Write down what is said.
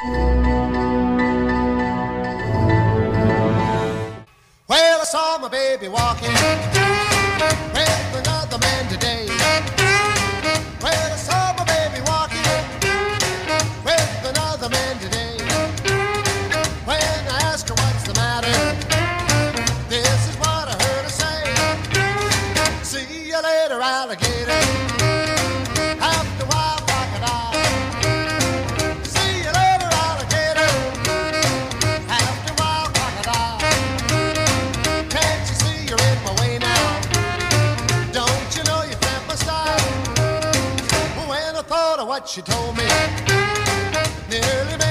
Well, I saw my baby walking with another man today. Well, I saw my baby walking with another man today. When I asked her what's the matter, this is what I heard her say. See you later, alligator. After a while, crocodile. See you later, alligator. After a while, crocodile. Can't you see you're in my way now? Don't you know you cramp my style? When I thought of what she told me, nearly